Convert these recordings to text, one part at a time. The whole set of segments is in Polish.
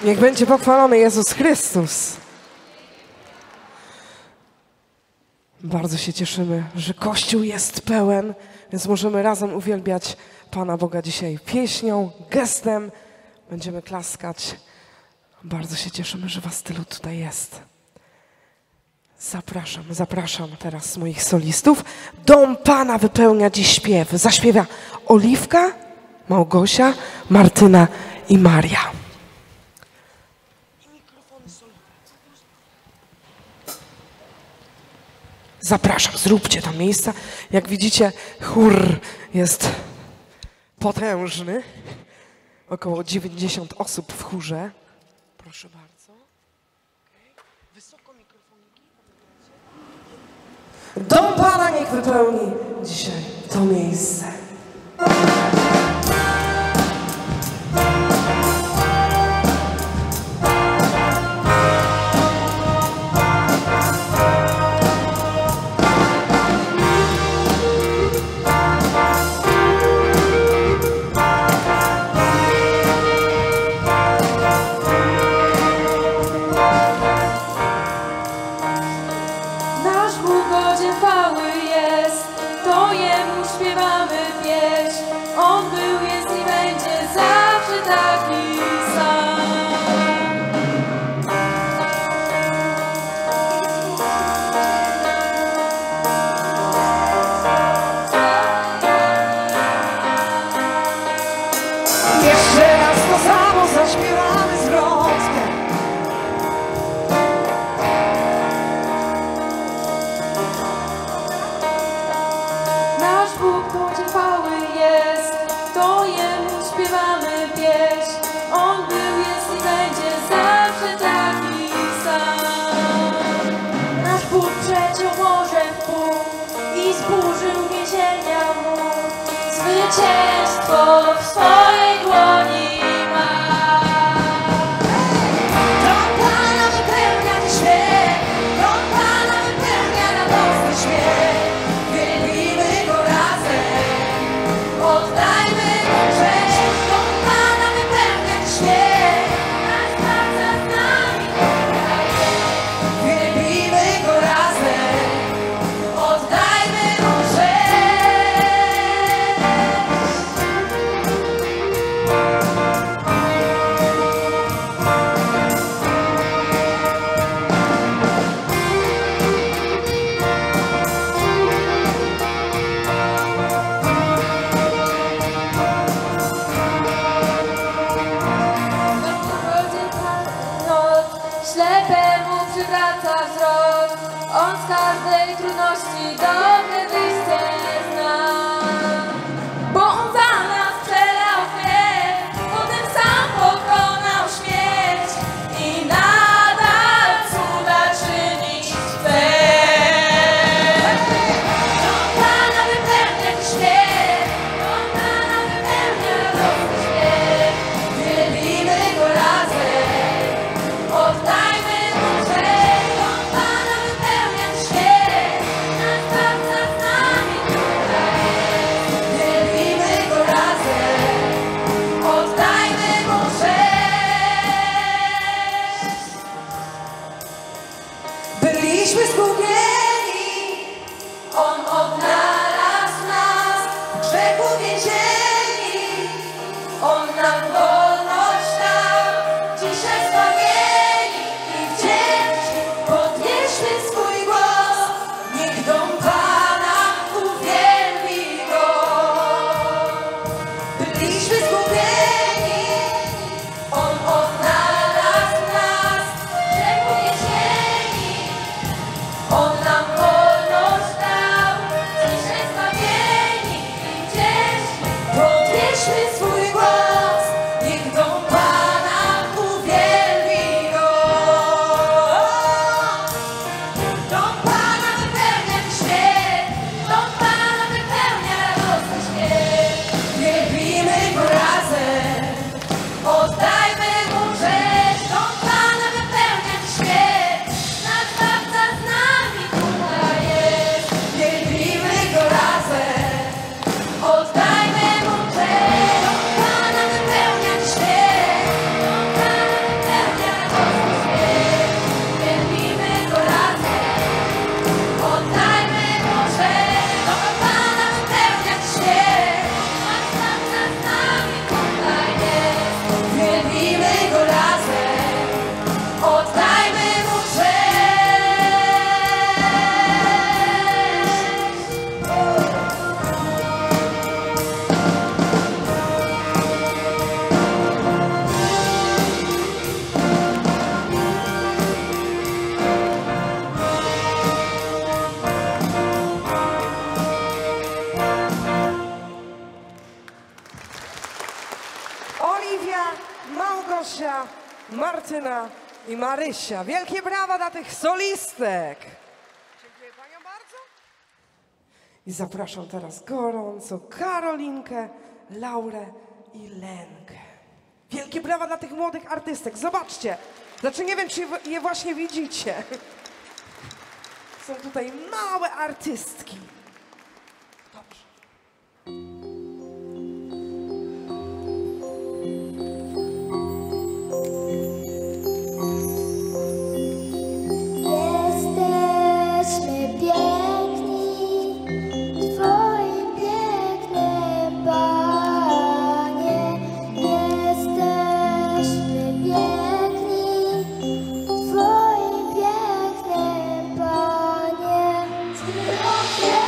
Niech będzie pochwalony Jezus Chrystus. Bardzo się cieszymy, że Kościół jest pełen, więc możemy razem uwielbiać Pana Boga dzisiaj pieśnią, gestem. Będziemy klaskać. Bardzo się cieszymy, że was tylu tutaj jest. Zapraszam teraz moich solistów. Dom Pana wypełnia dziś śpiew. Zaśpiewa Oliwka, Małgosia, Martyna i Maria. Zapraszam, zróbcie tam miejsca. Jak widzicie, chór jest potężny. Około 90 osób w chórze. Proszę bardzo. Wysoko mikrofoniki. Dom Pana niech wypełni dzisiaj to miejsce. Zwycięstwo w swojej dłoni ma. Dom Pana wypełnia dziś śpiew, Dom Pana wypełnia radosny śpiew. Wielbimy Go razem, oddajmy Mu cześć. Dom Pana wypełnia dziś śpiew, nasz Zbawca z nami tutaj jest. Wielbimy Go razem, oddajmy Mu cześć. Ślepemu przywraca wzrok, on z każdej trudności dobre wyjście zna. Bo on za nas przelał krew, potem sam pokonał śmierć i nadal cuda czynić chce. Dom Pana wypełnia dziś śpiew, Dom Pana wypełnia radosny śpiew. Wielbimy Go razem, oddajmy Mu cześć. Dom Pana wypełnia dziś śpiew, nasz Zbawca Małgosia, Martyna i Marysia. Wielkie brawa dla tych solistek. Dziękuję paniom bardzo. I zapraszam teraz gorąco Karolinkę, Laurę i Lenkę. Wielkie brawa dla tych młodych artystek. Zobaczcie. Znaczy nie wiem, czy je właśnie widzicie. Są tutaj małe artystki. Dobrze. Jesteśmy piękni w Twoim pięknym Panie. Jesteśmy piękni w Twoim pięknym Panie.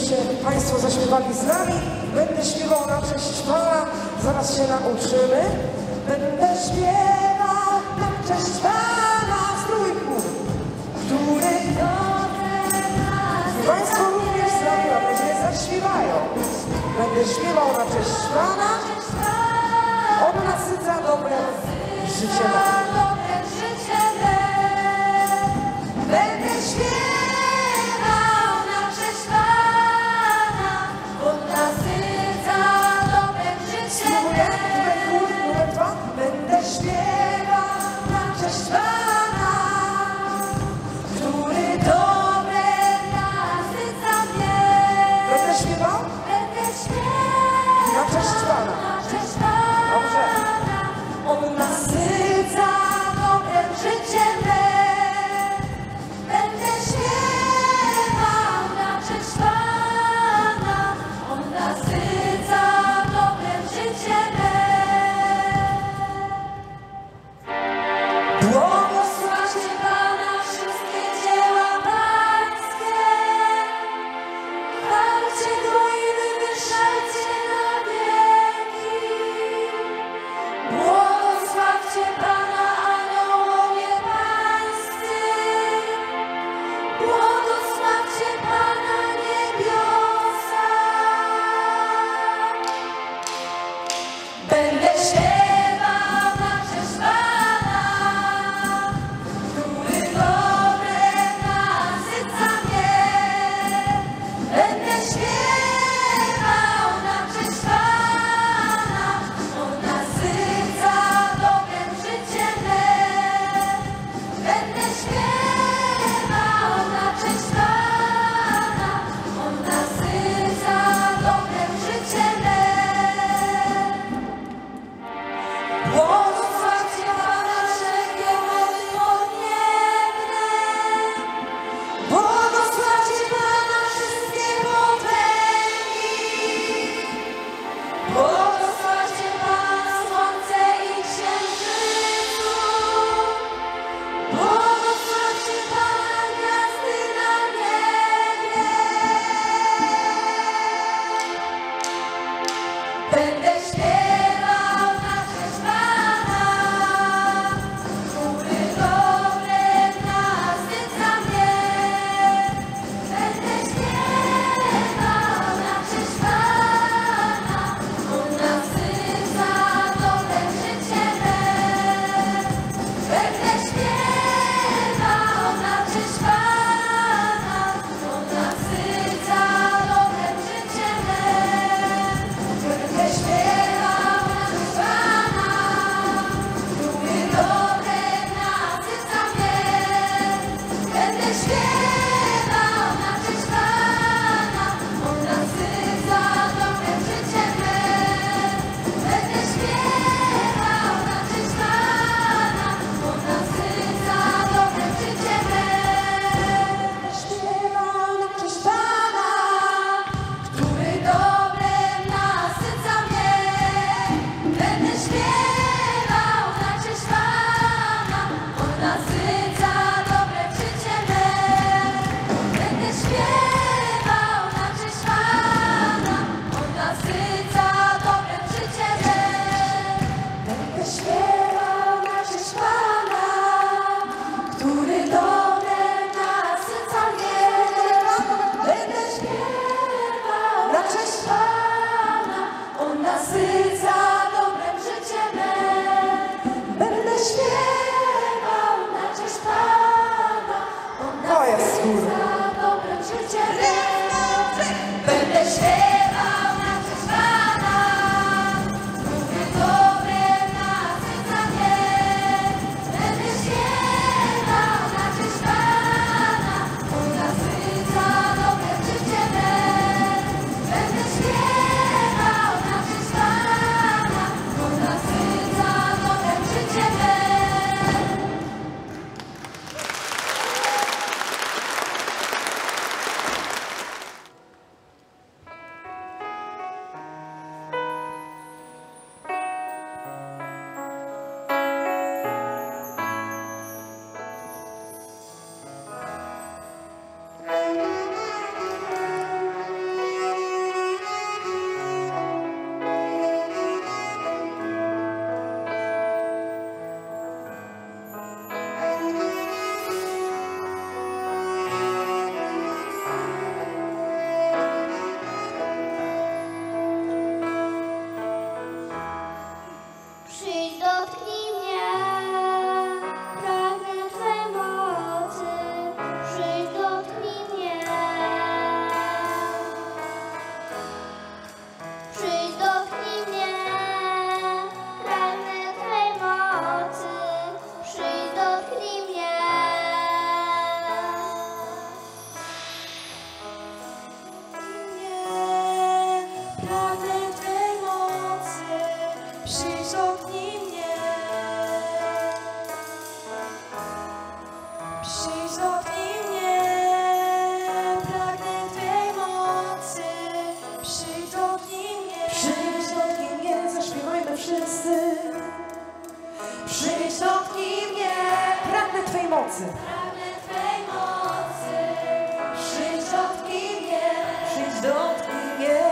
żebyście Państwo zaśpiewali z nami. Będę śpiewał na cześć Pana, zaraz się nauczymy. Będę śpiewał na cześć Pana z trójku, który i Państwo również z nami na razie zaśpiewają. Będę śpiewał na cześć Pana, On nasyca dobre życie nam. Będę śpiewał na cześć Pana, on nasyca dobrem życie Spróbuję, tutaj chór, numer 2. Będę śpiewał na cześć Pana, który dobrem nasyca mnie. będę śpiewał Będę śpiewał na cześć Pana. na cześć Pana, Dobrze. on nasyca dotknij mnie.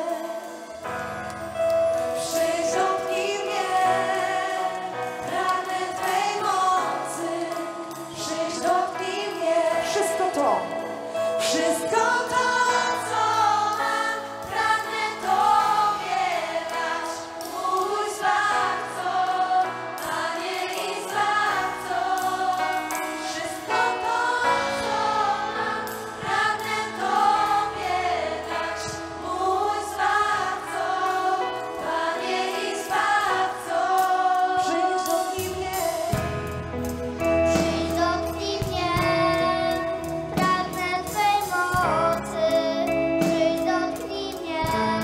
Przyjdź, dotknij mnie, pragnę Twej mocy. Przyjdź, dotknij mnie. Wszystko to. Wszystko to, co mam, pragnę Tobie dać. Mój Zbawco, Panie i Zbawco. Wszystko to, co mam, pragnę Tobie dać. Mój Zbawco, Panie i Zbawco. Przyjdź, dotknij mnie. Przyjdź, dotknij mnie, pragnę Twej mocy. Przyjdź, dotknij mnie.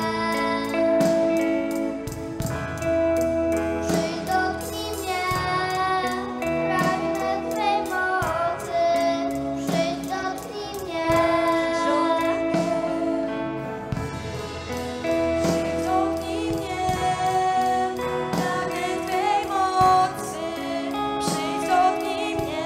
Przyjdź, dotknij mnie, pragnę Twej mocy. Przyjdź, dotknij mnie. Przyjdź, dotknij mnie, pragnę Twej mocy. Przyjdź, dotknij mnie.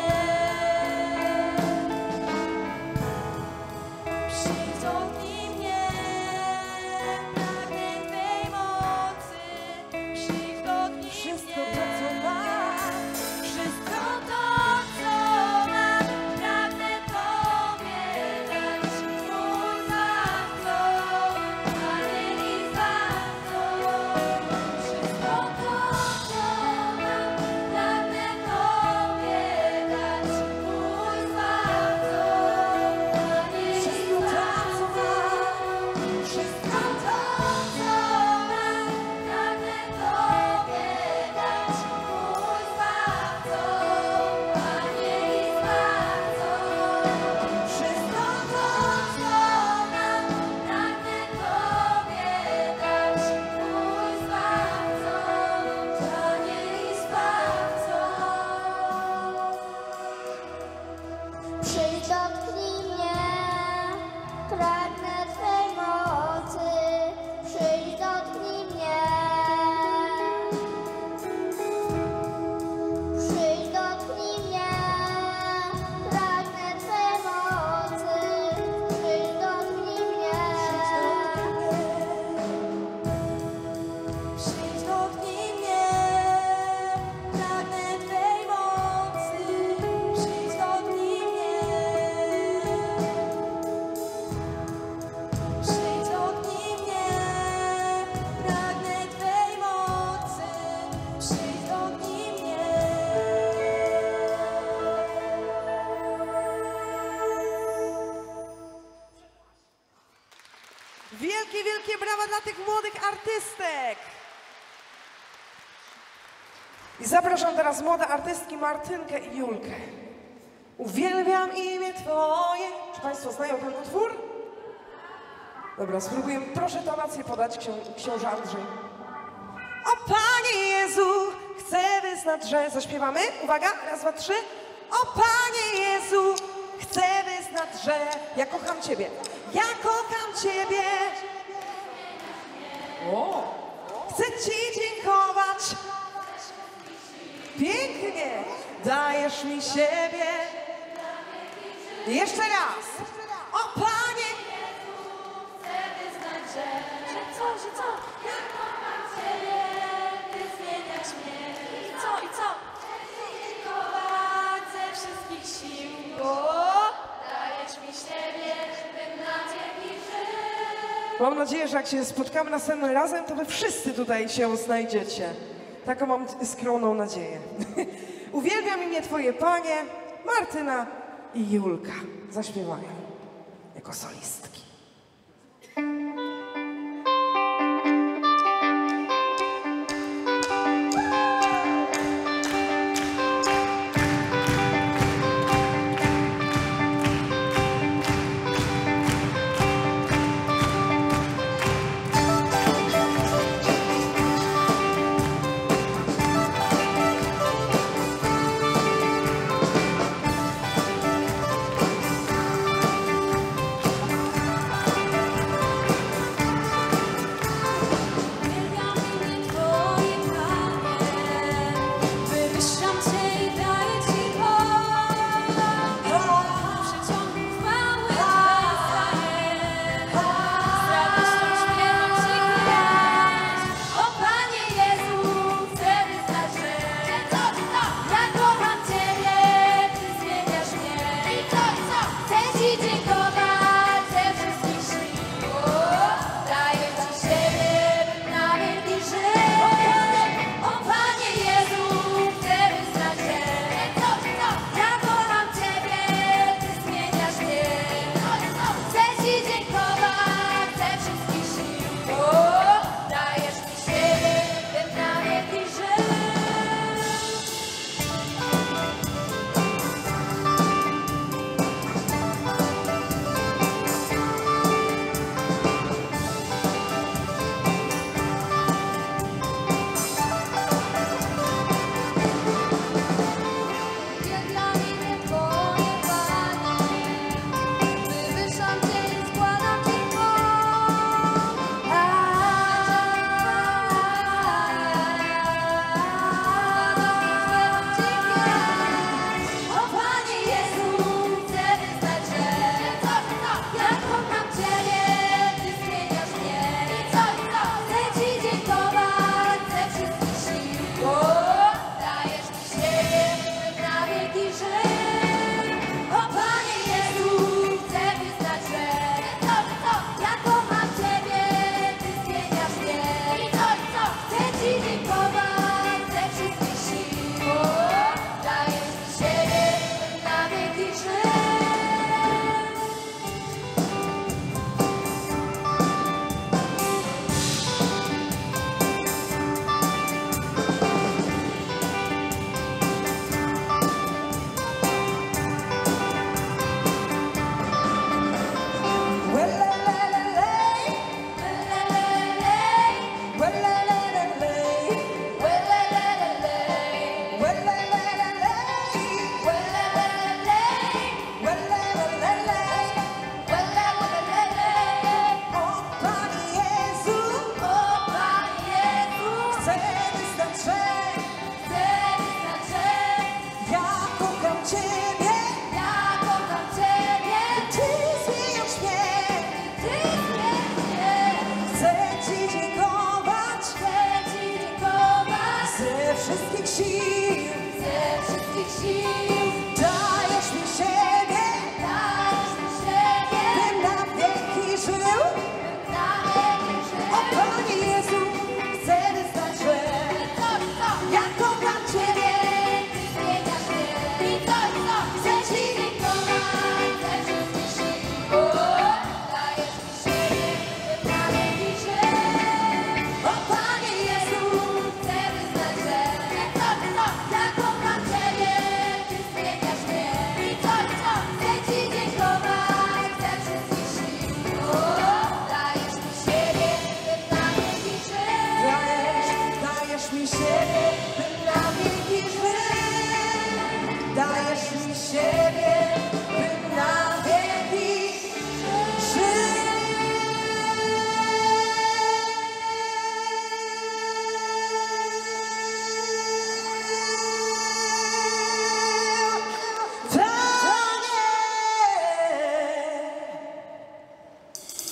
Przyjdź, dotknij mnie, pragnę Twej mocy. Przyjdź, dotknij Wszystko mnie. to, co mam. Wszystko to, co mam, pragnę Tobie dać. Mój Zbawco, Panie i Zbawco. Wszystko to, co mam, pragnę Tobie dać. Mój Zbawco, Panie i Zbawco. Wszystko to, co mam, pragnę Tobie dać. Mój Zbawco, Panie i Zbawco. Wszystko to, co mam, pragnę Tobie dać. Mój Zbawco, Panie i Zbawco. Przyjdź, dotknij mnie, pragnę Twej mocy. Przyjdź, dotknij mnie. Przyjdź, dotknij mnie, pragnę Twej mocy. Przyjdź, dotknij mnie. Przyjdź, dotknij mnie, pragnę Twej mocy. Przyjdź, dotknij mnie. Przyjdź, dotknij mnie, pragnę Twej mocy. Przyjdź, dotknij mnie. Wielkie, wielkie brawa dla tych młodych artystek. I zapraszam teraz młode artystki Martynkę i Julkę. Uwielbiam imię Twoje. Czy Państwo znają ten utwór? Dobra, spróbujemy. Proszę tonację podać, książę Andrzej. O Panie Jezu, chcę wyznać, że... Zaśpiewamy? Uwaga, raz, dwa, trzy. O Panie Jezu, chcę wyznać, że... Ja kocham Ciebie. Ja kocham Ciebie. O! Chcę Ci dziękować. Pięknie. Dajesz mi siebie. Jeszcze raz. O Panie. Że co? Ja kocham Ciebie, Ty zmieniasz mnie. I co? Dziękować ze wszystkich sił, bo dajesz mi siebie, bym na Ciebie żył. Mam nadzieję, że jak się spotkamy następnym razem, to Wy wszyscy tutaj się znajdziecie. Taką mam skromną nadzieję. Uwielbiam imię Twoje, Panie. Martyna i Julka zaśpiewają jako solistki.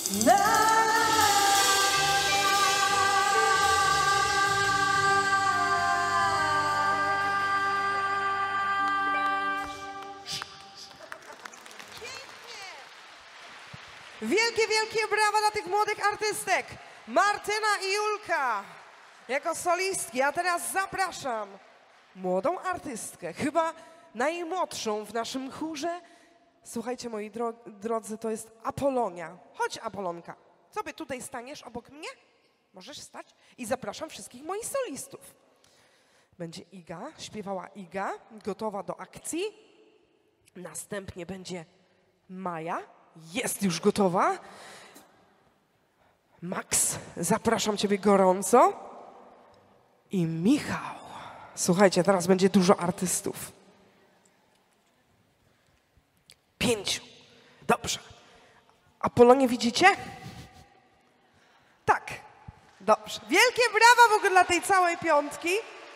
Wielkie, wielkie brawa dla tych młodych artystek. Martyna i Julka jako solistki. A teraz zapraszam młodą artystkę, chyba najmłodszą w naszym chórze. Słuchajcie, moi drodzy, to jest Apolonia. Chodź, Apolonka. Sobie tutaj staniesz obok mnie? Możesz stać? I zapraszam wszystkich moich solistów. Będzie Iga, śpiewała Iga, gotowa do akcji. Następnie będzie Maja, jest już gotowa. Max, zapraszam ciebie gorąco. I Michał. Słuchajcie, teraz będzie dużo artystów. 5. Dobrze. Apolonię widzicie? Tak. Dobrze. Wielkie brawa w ogóle dla tej całej piątki.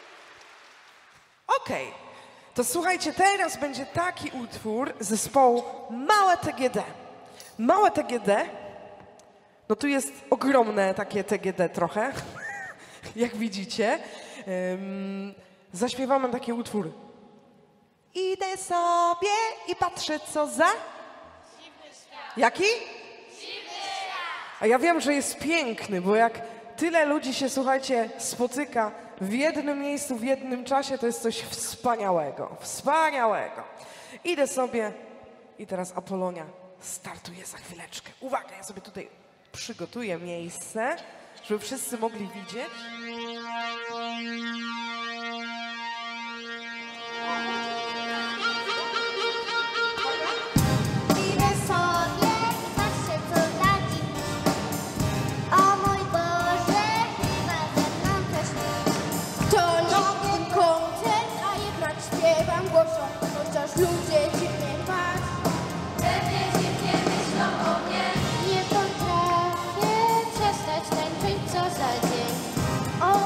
Okej. To słuchajcie, teraz będzie taki utwór zespołu Małe TGD. Małe TGD, no tu jest ogromne takie TGD trochę, jak widzicie. Zaśpiewamy taki utwór. Idę sobie i patrzę, co za... Jaki? A ja wiem, że jest piękny, bo jak tyle ludzi się, słuchajcie, spotyka w jednym miejscu, w jednym czasie, to jest coś wspaniałego. Wspaniałego. Idę sobie i teraz Apolonia startuje za chwileczkę. Uwaga, ja sobie tutaj przygotuję miejsce, żeby wszyscy mogli widzieć. Idę sobie i patrzę, co za dzień. O mój Boże, chyba ze mną coś nie. To nowym kątem, a jednak śpiewam głośno, chociaż ludzie dziwnie patrzą. Pewnie dziwnie myślą o mnie. Nie potrafię przestać tańczyć, co za dzień. O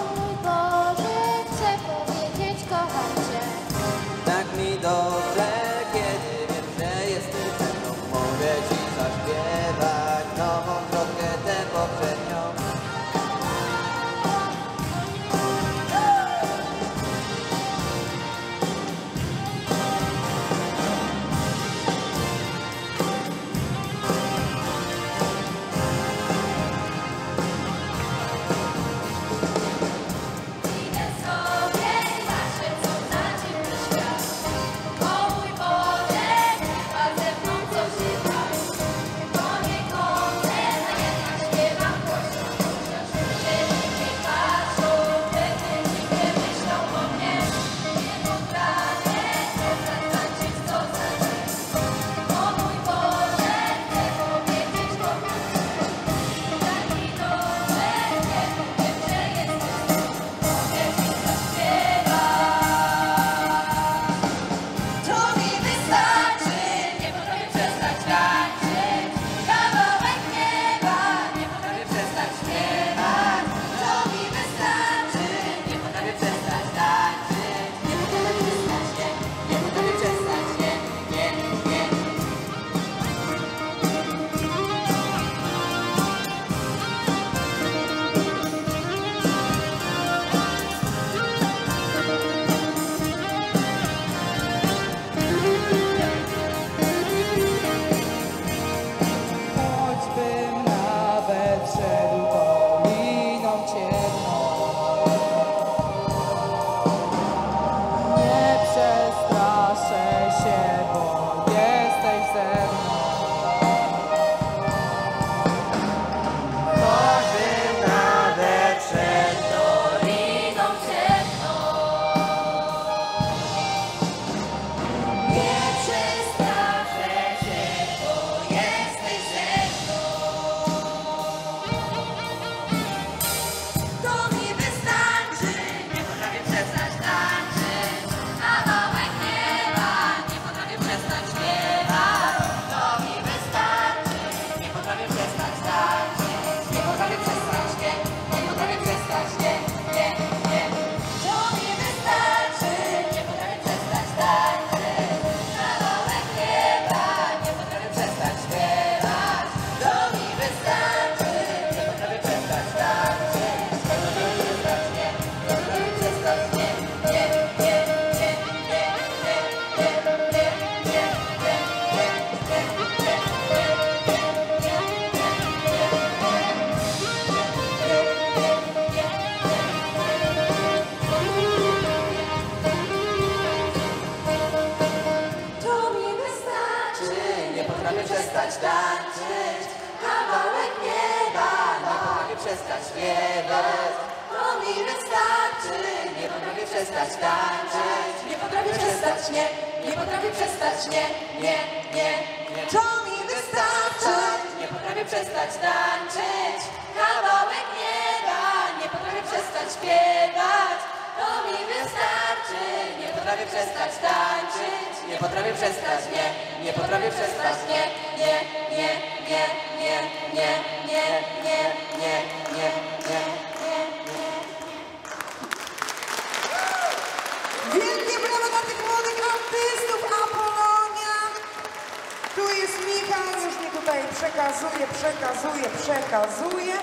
przestać śpiewać, to mi wystarczy. Nie potrafię przestać tańczyć, nie potrafię przestać, nie potrafię przestać, nie. To mi wystarczy. Nie potrafię przestać tańczyć, kawałek nieba. Nie potrafię przestać śpiewać, to mi wystarczy. Nie potrafię przestać tańczyć, nie potrafię przestać, nie potrafię przestać, nie. Wielkie brawa dla tych młodych artystów, Apolonia. Tu jest Michał, już mi tutaj przekazuje.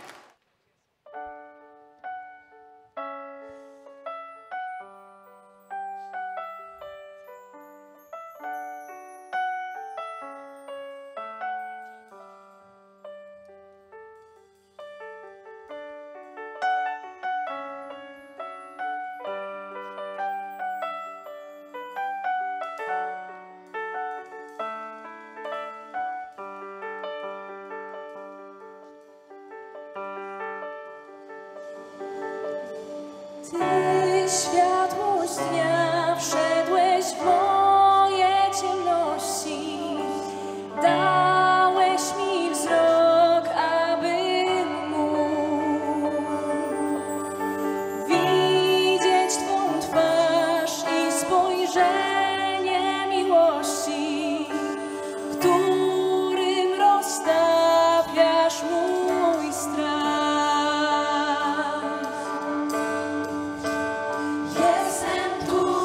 Ty, światłość dnia, wszedłeś w moje ciemności. Dałeś mi wzrok, abym mógł widzieć Twą twarz i spojrzenie miłości, którym roztapiasz mój strach. Jestem tu.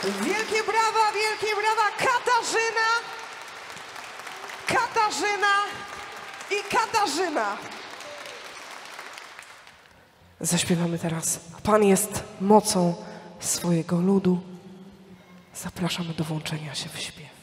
Wielkie brawa Katarzyna i Katarzyna. Zaśpiewamy teraz. Pan jest mocą swojego ludu. Zapraszamy do włączenia się w śpiew.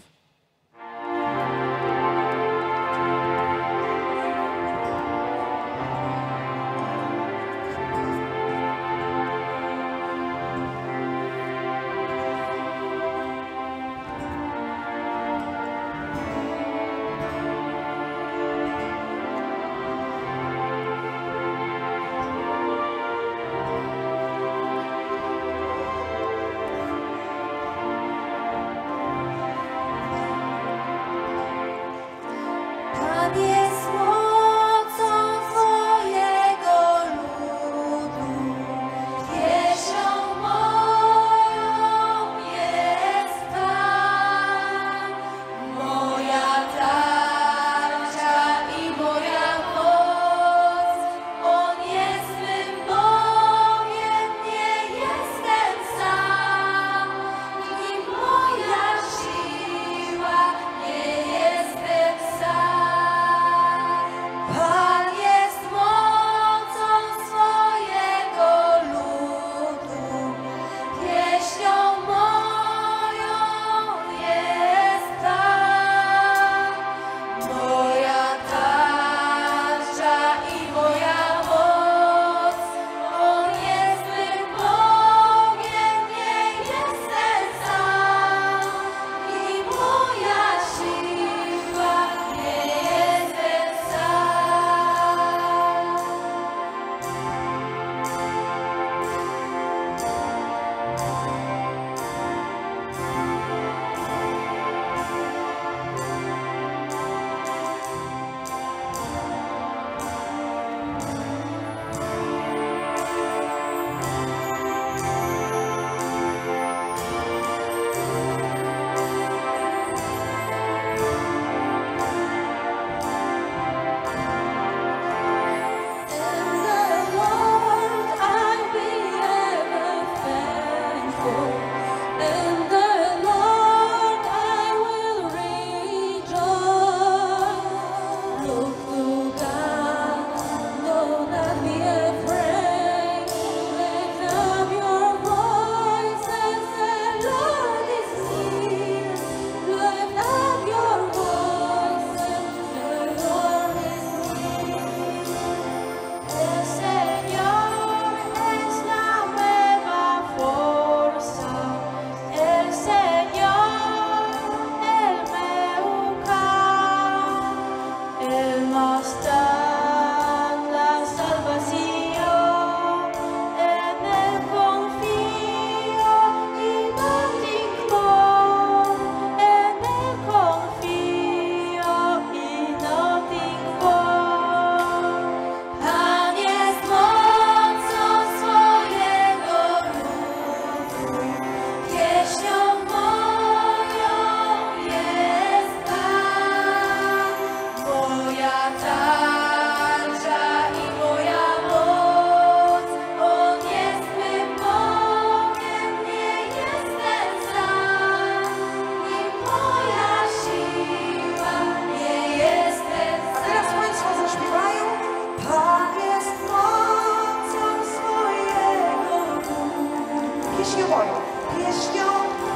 Pieśnią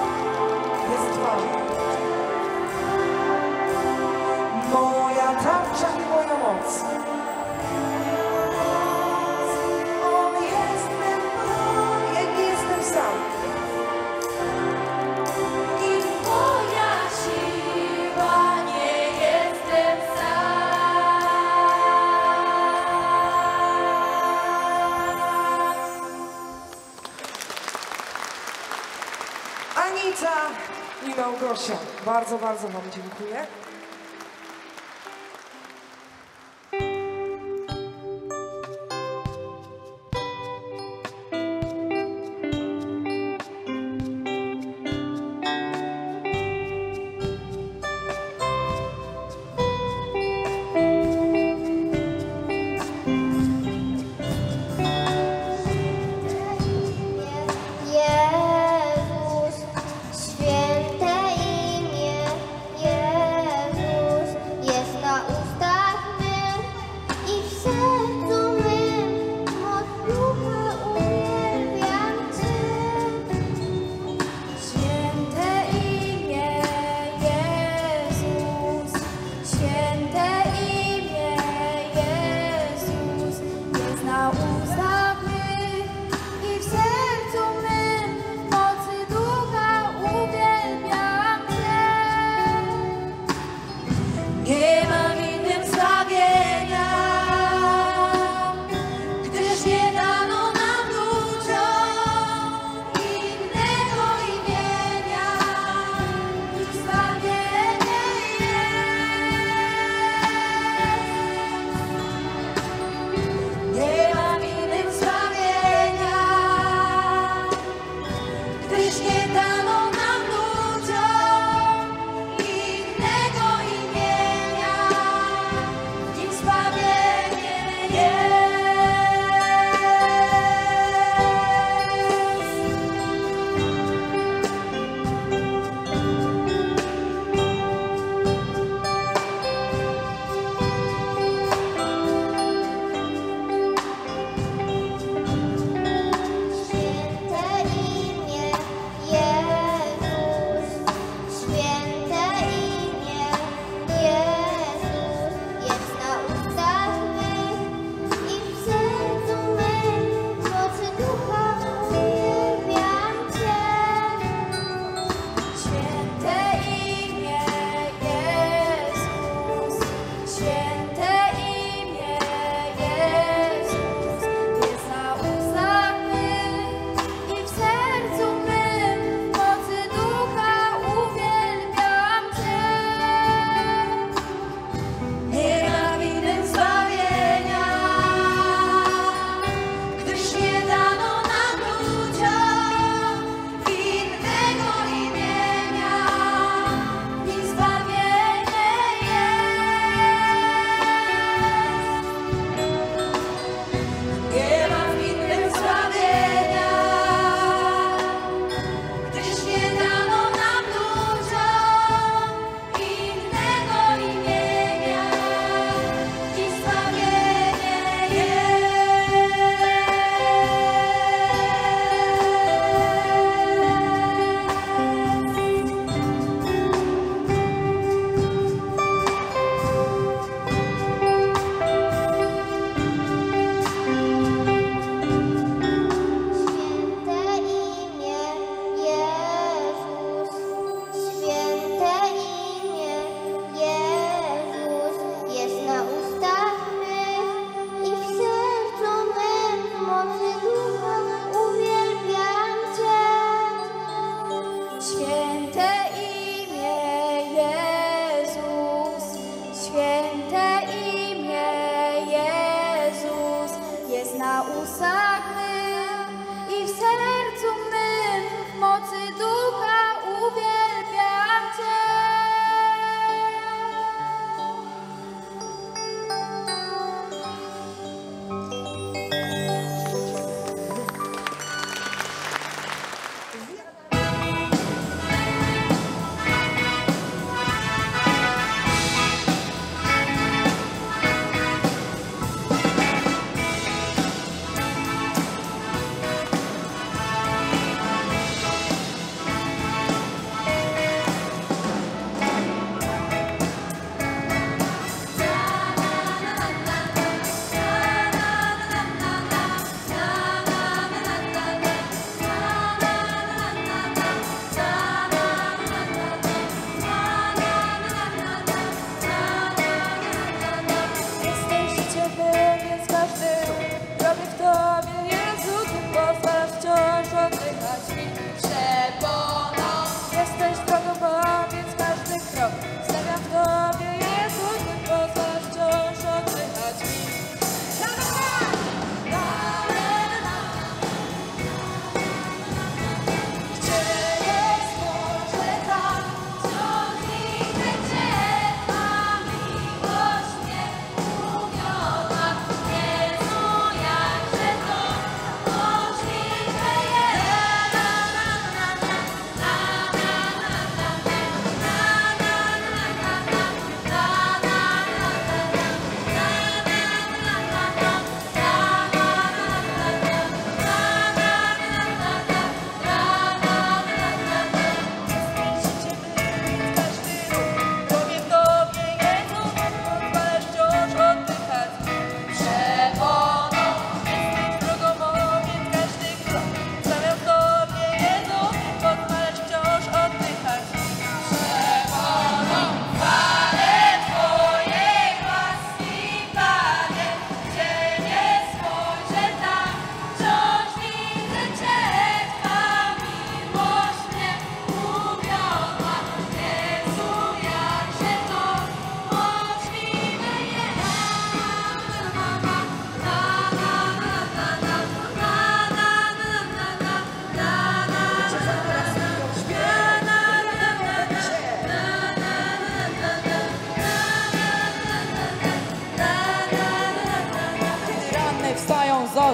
jest Pan. Moja tarcza i moja moc. On jest mym Bogiem, nie jestem sam. I moja siła, nie jestem sam. Anita i Małgosia. Bardzo, bardzo Wam dziękuję. Jezus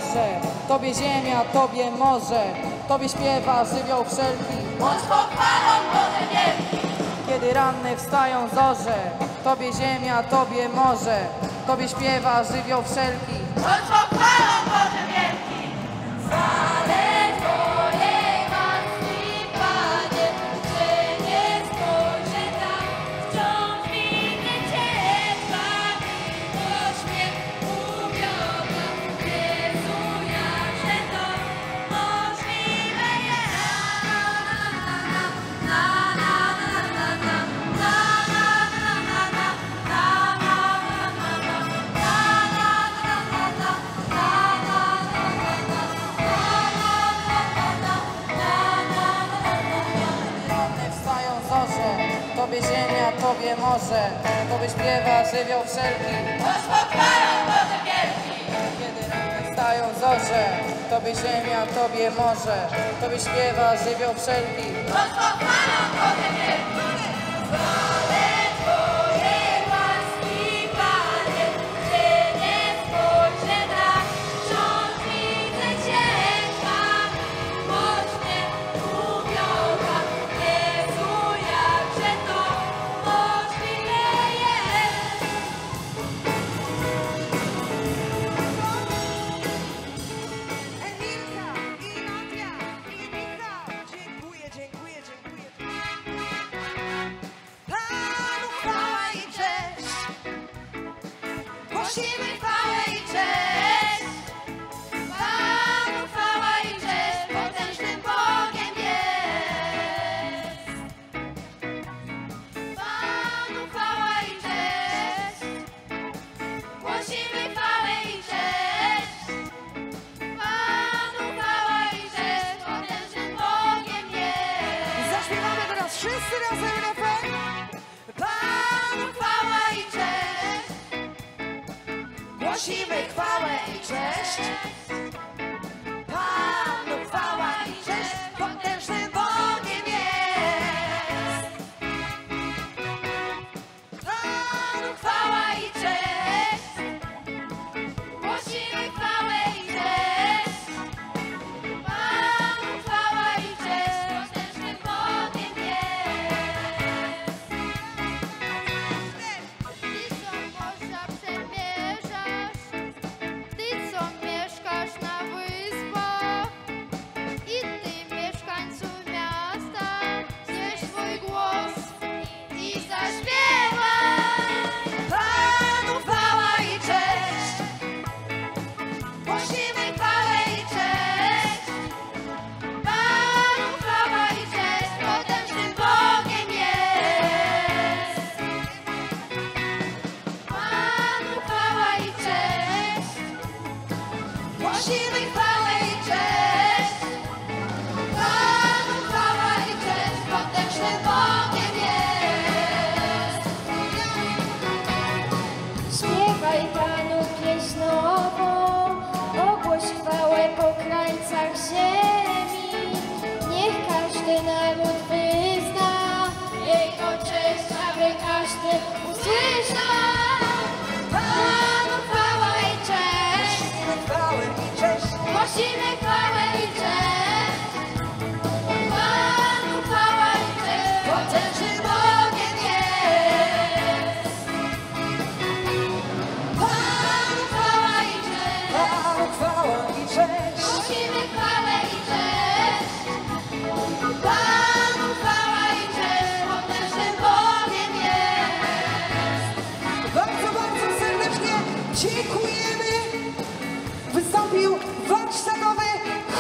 zorze, Tobie ziemia, Tobie morze, Tobie śpiewa żywioł wszelki. Bądź pochwalą Boże wielki. Kiedy ranne wstają zorze, Tobie ziemia, Tobie morze, Tobie śpiewa żywioł wszelki. Bądź pochwalą Boże wielki. Chwalę Twojej łaski, Panie, że nie spojrzę tam, wciąż widzę Cię, Twa miłość mnie uwiodła. Jezu, jakże to możliwe jest. Na, na, na, na, na, na, na, na, na, na, Ranne wstają zorze, Tobie ziemia, Tobie morze, Tobie śpiewa żywioł wszelki. Bądź pochwalą Boże wielki. Kiedy ranne wstają zorze, Tobie ziemia, Tobie morze, Tobie śpiewa żywioł wszelki. Bądź pochwalą Boże wielki. Chwalę Twojej łaski, Panie, że nie spojrzę tak, wciąż widzę Cię, Twa miłość mnie uwiodła. Jezu, jakże to możliwe jest. Emilka, i Nadia, i Michał. Dziękuję, dziękuję, dziękuję. Panu chwała i cześć. Głosimy chwałę i cześć. Panu chwała i cześć, potężnym Bogiem jest. Panu chwała i cześć. Głosimy chwałę i cześć. Panu chwała i cześć, potężnym Bogiem jest. Zaśpiewamy teraz wszyscy razem refren. Panu chwała i cześć. Głosimy chwałę i cześć. Panu chwała i cześć, potężnym Bogiem jest. Panu chwała i cześć. Głosimy chwałę i cześć. Panu chwała i cześć, potężnym Bogiem jest. Ty, co morza przemierzasz, Ty, co mieszkasz na wyspach, i Ty, mieszkańcu miasta, znieś swój głos i zaśpiewaj. Panu chwała i cześć. Głosimy chwałę i cześć. Panu chwała i cześć, potężnym Bogiem jest. Panu chwała i cześć. Głosimy chwałę i cześć. Panu chwała i cześć, potężnym Bogiem jest. Śpiewaj Panu pieśń nową, ogłoś chwałę po krańcach ziemi. Niech każdy naród wyzna Jego cześć, aby każdy usłyszał. Panu chwała i cześć. Chwałę i cześć. Głosimy chwałę i cześć. Panu chwała i cześć, potężnym Bogiem jest. Panu chwała i cześć. Panu chwała i cześć. Głosimy chwałę i cześć. Panu chwała i cześć, potężnym Bogiem jest. Bardzo, bardzo serdecznie dziękujemy. Wystąpił warsztatowy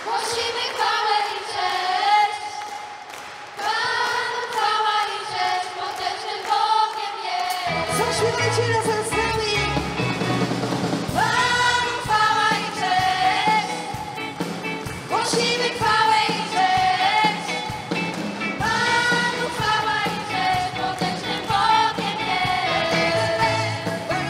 Głosimy chwałę i cześć. Panu chwała i cześć, potężnym Bogiem jest. Zaśpiewajcie razem z nami. Panu chwała i cześć. Głosimy chwałę i cześć. Panu chwała i cześć, potężnym Bogiem jest.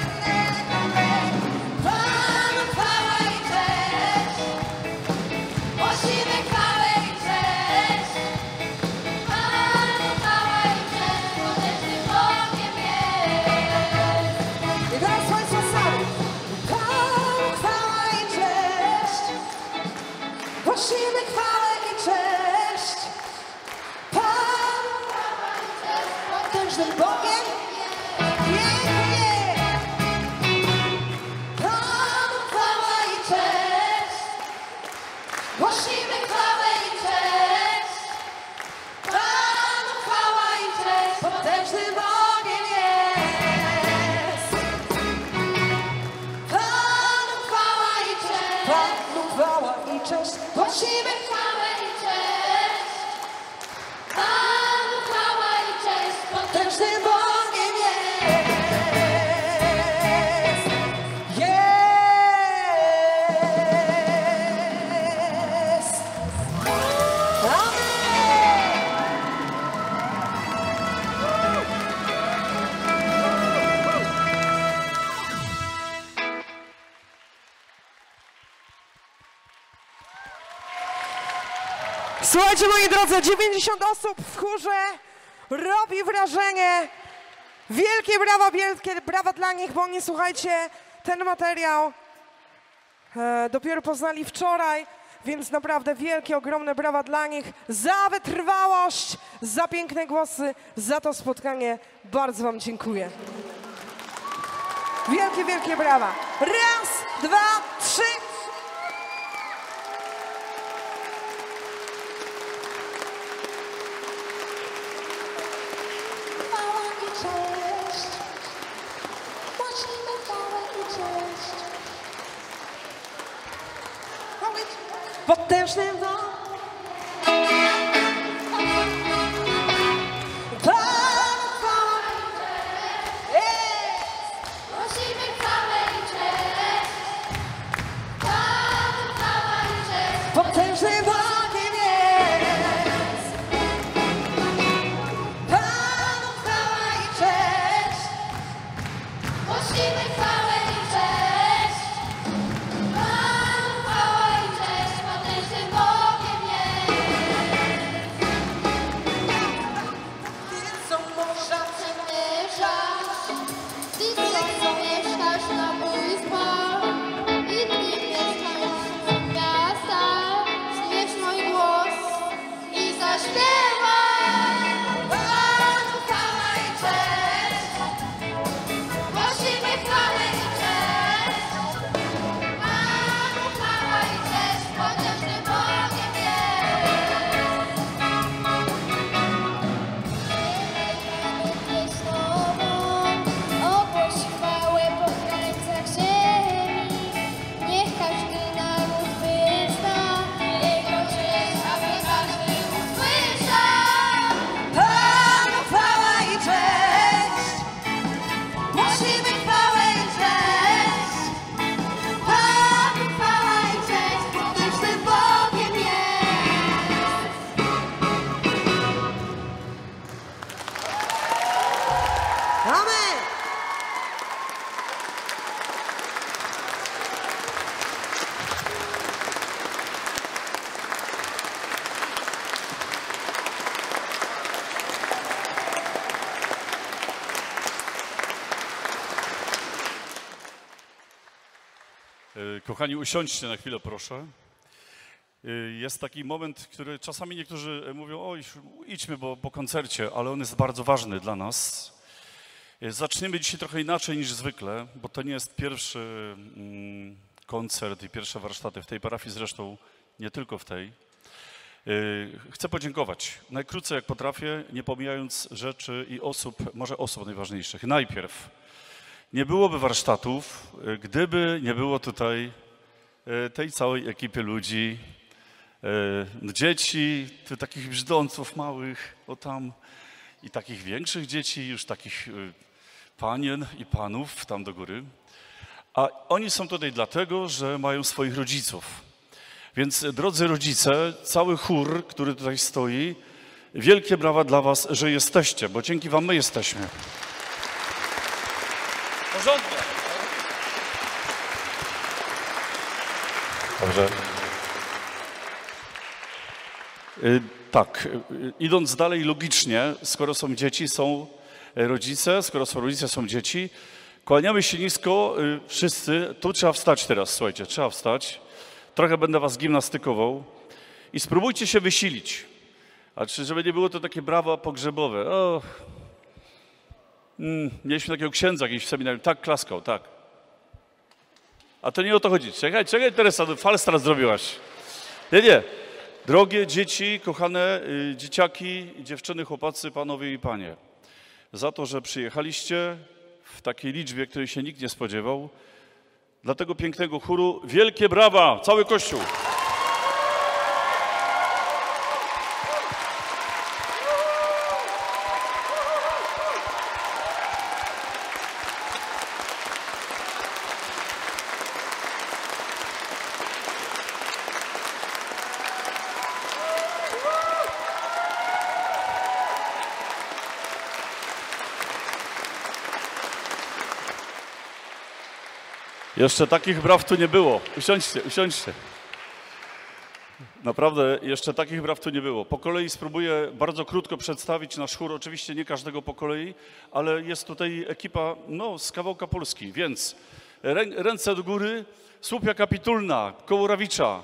Panu chwała i cześć. Głosimy chwałę i cześć. Panu chwała i cześć, potężnym Bogiem jest. I teraz Państwo sami. Panu chwała i cześć. Głosimy chwałę i cześć. Panu potężnym Bogiem. Pięknie. Panu chwała i cześć. Głosimy chwałę i cześć. Panu chwała i cześć. Potężnym Bogiem jest. Panu chwała i cześć. Panu chwała i cześć. Głosimy chwałę i cześć. Panu chwała i cześć. Potężnym Bogiem jest. Jest. Amen. Słuchajcie, moi drodzy, 90 osób w chórze robi wrażenie. Wielkie brawa dla nich, bo oni, słuchajcie, ten materiał dopiero poznali wczoraj, więc naprawdę wielkie, ogromne brawa dla nich za wytrwałość, za piękne głosy, za to spotkanie. Bardzo wam dziękuję. Wielkie brawa. Raz, dwa, trzy. Chwała i cześć. Głosimy chwałę i cześć. Potężnym Bogiem. Panu chwała jest. Głosimy chwałę i cześć. Panu chwała i cześć. Potężnym Bogiem jest. Panu chwała i cześć. Głosimy chwałę i cześć. Panu chwała i cześć. Potężnym Bogiem jest. Ty, co można Przemierzasz, Ty co mieszkasz na mój zbor i Ty mieszkasz w miasta, śmiesz mój głos i zaśpiewaj. Panu chwała i cześć. Głosimy chwałę i cześć. Panu chwała i cześć. Potężnym Bogiem jest. Jest Tobą, ogłoś chwałę po krańcach ziemi. Niech każdy naród wyzna Jego cześć, aby każdy usłyszał. Panu chwała i cześć. Głosimy chwałę i cześć. Panu chwała i cześć, potężnym Bogiem jest. Amen. Kochani, usiądźcie na chwilę, proszę. Jest taki moment, który czasami niektórzy mówią, oj, idźmy po koncercie, ale on jest bardzo ważny dla nas. Zaczniemy dzisiaj trochę inaczej niż zwykle, bo to nie jest pierwszy koncert i pierwsze warsztaty w tej parafii, zresztą nie tylko w tej. Chcę podziękować najkrócej jak potrafię, nie pomijając rzeczy i osób, może osób najważniejszych. Najpierw, nie byłoby warsztatów, gdyby nie było tutaj tej całej ekipy ludzi, dzieci, takich brzdąców małych, o tam, i takich większych dzieci, już takich panien i panów tam do góry. A oni są tutaj dlatego, że mają swoich rodziców. Więc drodzy rodzice, cały chór, który tutaj stoi, wielkie brawa dla was, że jesteście, bo dzięki wam my jesteśmy. Porządnie. Dobrze. Tak, idąc dalej logicznie, skoro są dzieci, są rodzice, skoro są rodzice, są dzieci, kłaniamy się nisko wszyscy. Tu trzeba wstać teraz, słuchajcie, trzeba wstać. Trochę będę was gimnastykował i spróbujcie się wysilić. A żeby nie było to takie brawa pogrzebowe. O, mieliśmy takiego księdza jakiś w seminarium, tak klaskał, tak. A to nie o to chodzi. Czekaj, Teresa, falstart zrobiłaś. Nie. Drogie dzieci, kochane dzieciaki, dziewczyny, chłopacy, panowie i panie. Za to, że przyjechaliście w takiej liczbie, której się nikt nie spodziewał. Dla tego pięknego chóru wielkie brawa, cały Kościół. Jeszcze takich braw tu nie było. Usiądźcie. Naprawdę, jeszcze takich braw tu nie było. Po kolei spróbuję bardzo krótko przedstawić nasz chór. Oczywiście nie każdego po kolei, ale jest tutaj ekipa z kawałka Polski. Więc ręce do góry. Słupia Kapitulna, koło Rawicza.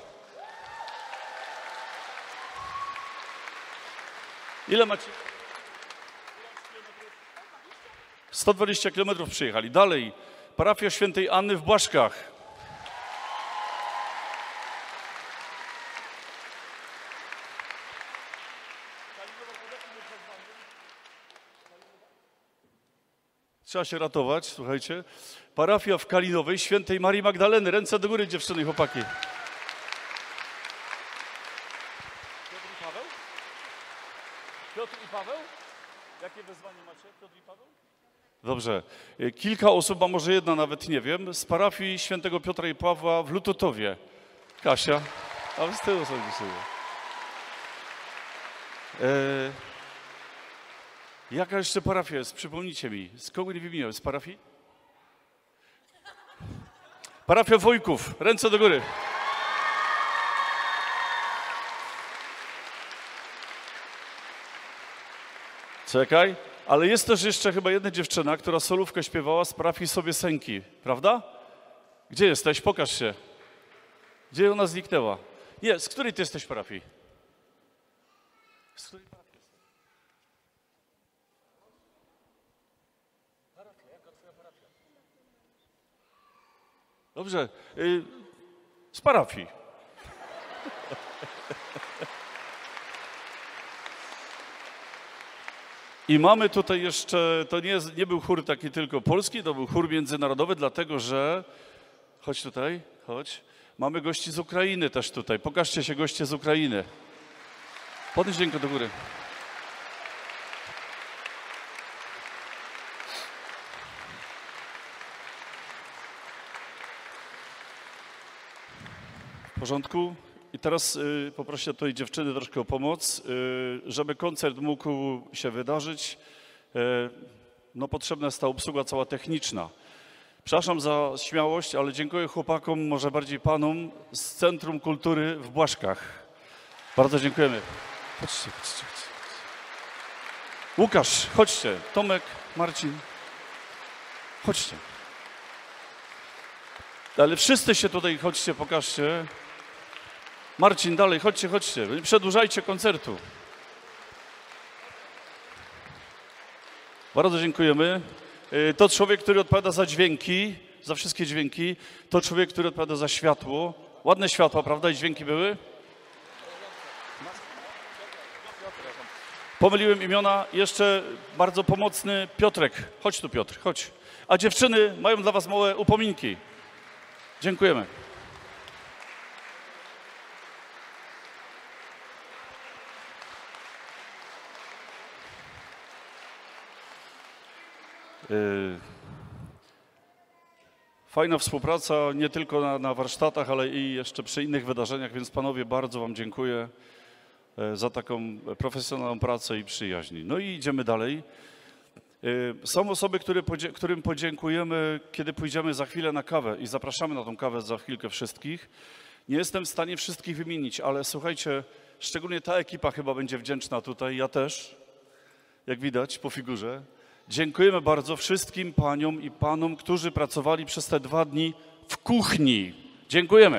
Ile macie? 120 km przyjechali. Dalej. Parafia Świętej Anny w Błaszkach. Trzeba się ratować, słuchajcie. Parafia w Kalinowej Świętej Marii Magdaleny. Ręce do góry, dziewczyny i chłopaki. Piotr i Paweł? Piotr i Paweł? Jakie wezwanie macie, Piotr i Paweł? Dobrze. Kilka osób, a może jedna nawet, nie wiem, z parafii Świętego Piotra i Pawła w Lutotowie. Kasia. A z tyłu sobie dzisiaj. Jaka jeszcze parafia jest? Przypomnijcie mi. Z kogo nie wymieniłem? Z parafii? Parafia Wojków. Ręce do góry. Czekaj. Ale jest też jeszcze chyba jedna dziewczyna, która solówkę śpiewała z parafii Sobiesenki, prawda? Gdzie jesteś? Pokaż się. Gdzie ona zniknęła? Nie, z której ty jesteś parafii? Z której parafii jesteś? Parafia, jaka twoja parafia? Dobrze, z parafii. I mamy tutaj jeszcze, to nie był chór taki tylko polski, to był chór międzynarodowy, dlatego że, chodź tutaj, chodź, mamy gości z Ukrainy też tutaj. Pokażcie się, goście z Ukrainy. Podnieś rękę do góry. W porządku? I teraz poproszę tutaj dziewczyny troszkę o pomoc, żeby koncert mógł się wydarzyć. Potrzebna jest ta obsługa cała techniczna. Przepraszam za śmiałość, ale dziękuję chłopakom, może bardziej panom z Centrum Kultury w Błaszkach. Bardzo dziękujemy. Chodźcie. Łukasz, chodźcie. Tomek, Marcin, chodźcie. Ale wszyscy się tutaj, chodźcie, pokażcie. Marcin, dalej, chodźcie. Nie przedłużajcie koncertu. Bardzo dziękujemy. To człowiek, który odpowiada za dźwięki, za wszystkie dźwięki. To człowiek, który odpowiada za światło. Ładne światła, prawda? I dźwięki były? Pomyliłem imiona. Jeszcze bardzo pomocny Piotrek. Chodź tu, Piotr, chodź. A dziewczyny mają dla was małe upominki. Dziękujemy. Fajna współpraca nie tylko na warsztatach, ale i jeszcze przy innych wydarzeniach, więc panowie, bardzo wam dziękuję za taką profesjonalną pracę i przyjaźń. No i idziemy dalej. Są osoby, którym podziękujemy, kiedy pójdziemy za chwilę na kawę i zapraszamy na tą kawę za chwilkę wszystkich. Nie jestem w stanie wszystkich wymienić, ale słuchajcie, szczególnie ta ekipa chyba będzie wdzięczna tutaj, ja też, jak widać po figurze. Dziękujemy bardzo wszystkim paniom i panom, którzy pracowali przez te 2 dni w kuchni. Dziękujemy.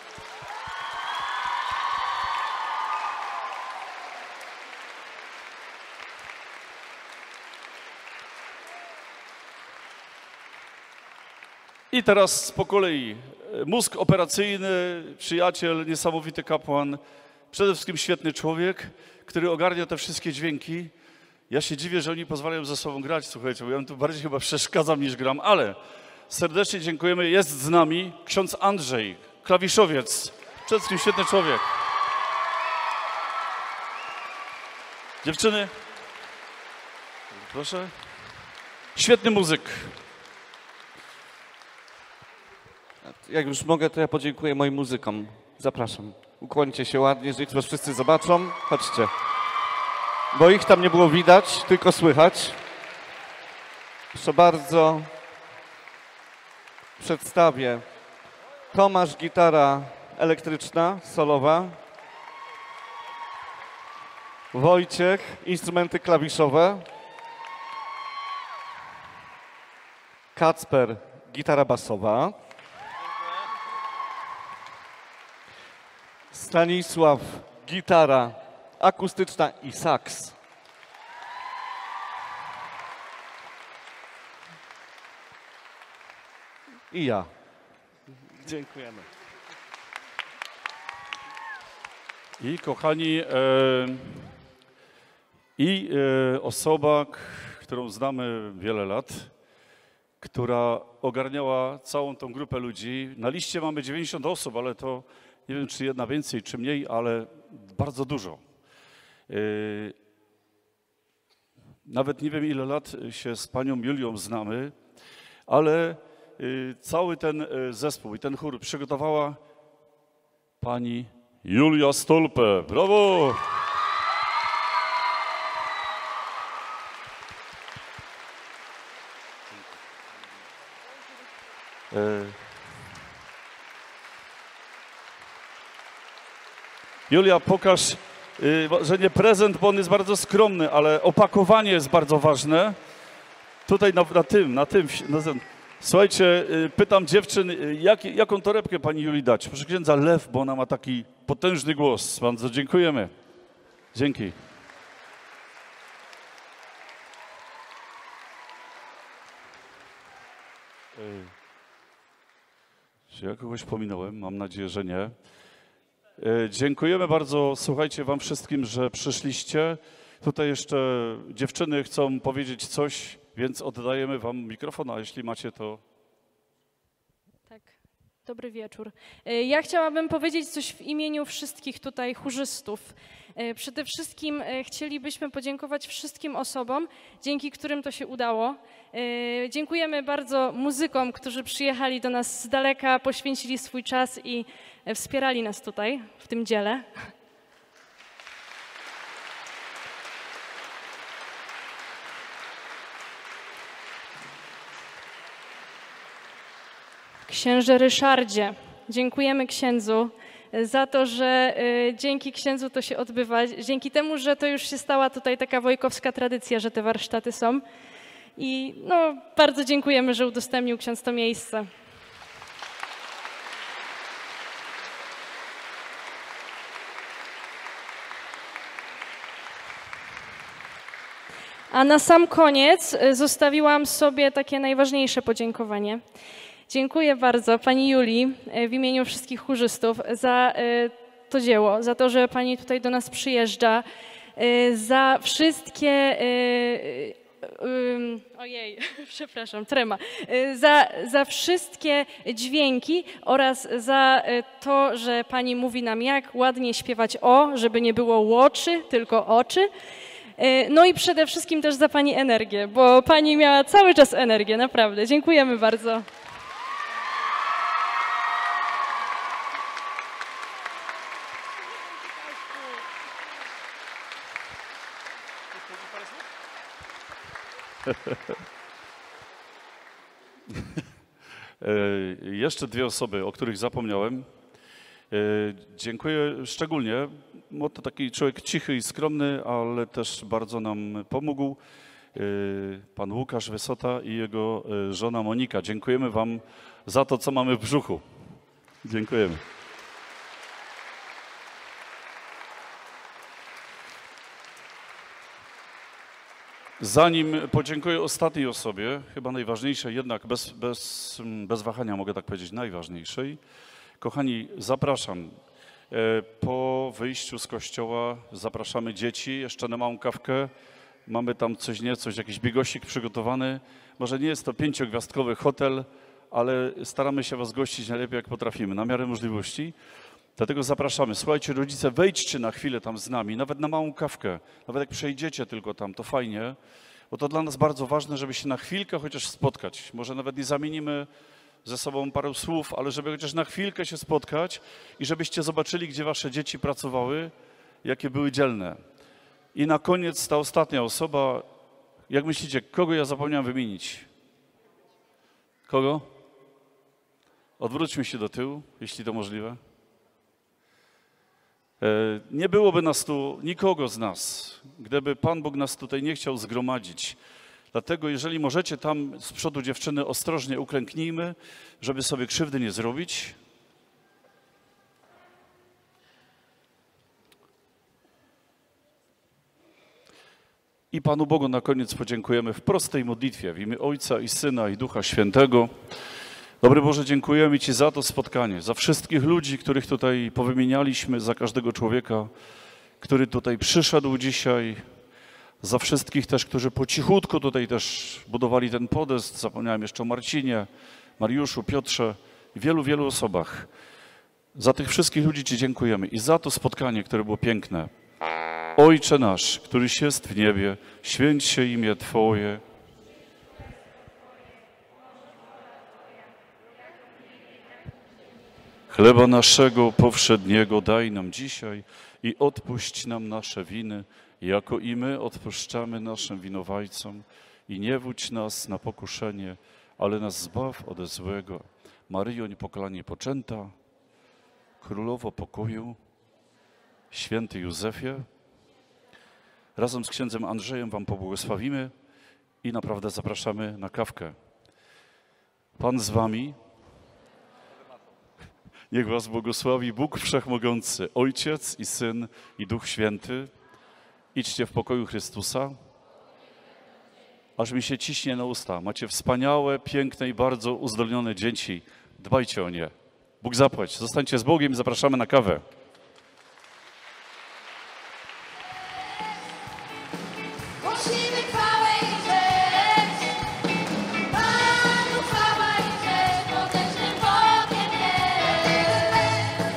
I teraz po kolei mózg operacyjny, przyjaciel, niesamowity kapłan, przede wszystkim świetny człowiek, który ogarnia te wszystkie dźwięki. Ja się dziwię, że oni pozwalają ze sobą grać, słuchajcie, bo ja tu bardziej chyba przeszkadzam niż gram, ale serdecznie dziękujemy. Jest z nami ksiądz Andrzej, klawiszowiec, przede wszystkim świetny człowiek. Dziewczyny, proszę. Świetny muzyk. Jak już mogę, to ja podziękuję moim muzykom. Zapraszam. Ukłońcie się ładnie, że ich was wszyscy zobaczą. Chodźcie. Bo ich tam nie było widać, tylko słychać. Proszę bardzo. Przedstawię. Tomasz, gitara elektryczna, solowa. Wojciech, instrumenty klawiszowe. Kacper, gitara basowa. Stanisław, gitara akustyczna i saks. I ja. Dziękujemy. I kochani, osoba, którą znamy wiele lat, która ogarniała całą tą grupę ludzi. Na liście mamy 90 osób, ale to nie wiem, czy jedna więcej, czy mniej, ale bardzo dużo. Nawet nie wiem, ile lat się z panią Julią znamy, ale cały ten zespół i ten chór przygotowała pani Julia Stolpe. Brawo! Julia, pokaż, że nie prezent, bo on jest bardzo skromny, ale opakowanie jest bardzo ważne. Tutaj na tym. Słuchajcie, pytam dziewczyn, jaką torebkę pani Julii dać? Proszę księdza, lew, bo ona ma taki potężny głos. Bardzo dziękujemy. Dzięki. Czy ja kogoś pominąłem? Mam nadzieję, że nie. Dziękujemy bardzo, słuchajcie, wam wszystkim, że przyszliście. Tutaj jeszcze dziewczyny chcą powiedzieć coś, więc oddajemy wam mikrofon, a jeśli macie, to... Tak, dobry wieczór. Ja chciałabym powiedzieć coś w imieniu wszystkich tutaj chórzystów. Przede wszystkim chcielibyśmy podziękować wszystkim osobom, dzięki którym to się udało. Dziękujemy bardzo muzykom, którzy przyjechali do nas z daleka, poświęcili swój czas i wspierali nas tutaj w tym dziele. Księże Ryszardzie, dziękujemy księdzu za to, że dzięki księdzu to się odbywa, dzięki temu, że to już się stała tutaj taka wojkowska tradycja, że te warsztaty są. I no, bardzo dziękujemy, że udostępnił ksiądz to miejsce. A na sam koniec zostawiłam sobie takie najważniejsze podziękowanie. Dziękuję bardzo pani Julii w imieniu wszystkich chórzystów za to dzieło, za to, że pani tutaj do nas przyjeżdża, za wszystkie... Ojej, przepraszam, trema. Za wszystkie dźwięki oraz za to, że pani mówi nam, jak ładnie śpiewać o, żeby nie było łoczy, tylko oczy. No i przede wszystkim też za Pani energię, bo Pani miała cały czas energię, naprawdę. Dziękujemy bardzo. Jeszcze dwie osoby, o których zapomniałem. Dziękuję szczególnie, bo to taki człowiek cichy i skromny, ale też bardzo nam pomógł. Pan Łukasz Wysota i jego żona Monika. Dziękujemy Wam za to, co mamy w brzuchu. Dziękujemy. Zanim podziękuję ostatniej osobie, chyba najważniejszej, jednak bez wahania mogę tak powiedzieć, najważniejszej. Kochani, zapraszam. Po wyjściu z kościoła zapraszamy dzieci jeszcze na małą kawkę. Mamy tam coś, jakiś bigosik przygotowany. Może nie jest to 5-gwiazdkowy hotel, ale staramy się Was gościć najlepiej jak potrafimy, na miarę możliwości. Dlatego zapraszamy. Słuchajcie, rodzice, wejdźcie na chwilę tam z nami, nawet na małą kawkę. Nawet jak przejdziecie tylko tam, to fajnie, bo to dla nas bardzo ważne, żeby się na chwilkę chociaż spotkać. Może nawet nie zamienimy ze sobą parę słów, ale żeby chociaż na chwilkę się spotkać i żebyście zobaczyli, gdzie wasze dzieci pracowały, jakie były dzielne. I na koniec ta ostatnia osoba, jak myślicie, kogo ja zapomniałem wymienić? Kogo? Odwróćmy się do tyłu, jeśli to możliwe. Nie byłoby nas tu, nikogo z nas, gdyby Pan Bóg nas tutaj nie chciał zgromadzić. Dlatego jeżeli możecie tam z przodu dziewczyny, ostrożnie uklęknijmy, żeby sobie krzywdy nie zrobić. I Panu Bogu na koniec podziękujemy w prostej modlitwie w imię Ojca i Syna i Ducha Świętego. Dobry Boże, dziękujemy Ci za to spotkanie, za wszystkich ludzi, których tutaj powymienialiśmy, za każdego człowieka, który tutaj przyszedł dzisiaj, za wszystkich też, którzy po cichutku tutaj też budowali ten podest. Zapomniałem jeszcze o Marcinie, Mariuszu, Piotrze i wielu osobach. Za tych wszystkich ludzi Ci dziękujemy i za to spotkanie, które było piękne. Ojcze nasz, któryś jest w niebie, święć się imię Twoje. Chleba naszego powszedniego daj nam dzisiaj i odpuść nam nasze winy, jako i my odpuszczamy naszym winowajcom. I nie wódź nas na pokuszenie, ale nas zbaw ode złego. Maryjo niepokalanie poczęta, Królowo pokoju, Święty Józefie, razem z księdzem Andrzejem Wam pobłogosławimy i naprawdę zapraszamy na kawkę. Pan z Wami. Niech Was błogosławi Bóg Wszechmogący, Ojciec i Syn i Duch Święty. Idźcie w pokoju Chrystusa. Aż mi się ciśnie na usta. Macie wspaniałe, piękne i bardzo uzdolnione dzieci. Dbajcie o nie. Bóg zapłać. Zostańcie z Bogiem. Zapraszamy na kawę. Głosimy chwałę i cześć. Panu chwała i cześć, potężnym Bogiem jest.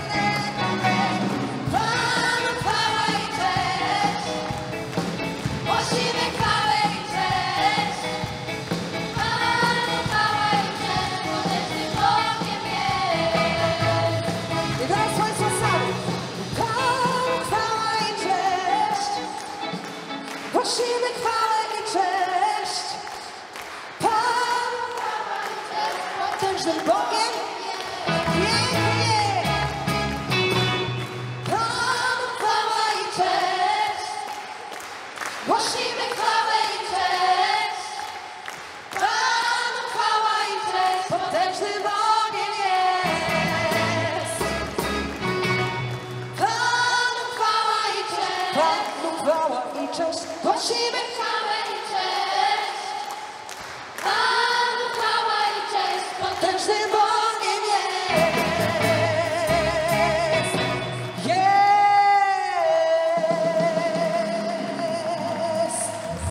Panu chwała i cześć. Głosimy chwałę i cześć. Panu chwała i cześć, potężnym Bogiem jest. I teraz Państwo sami. Panu chwała i cześć. Głosimy chwałę i cześć. Panu chwała i cześć. Potężnym Bogiem. Pięknie. Panu chwała i cześć. Głosimy chwałę i cześć. Panu chwała i cześć, potężnym Bogiem jest. Panu chwała i cześć. Panu chwała i cześć. Głosimy chwałę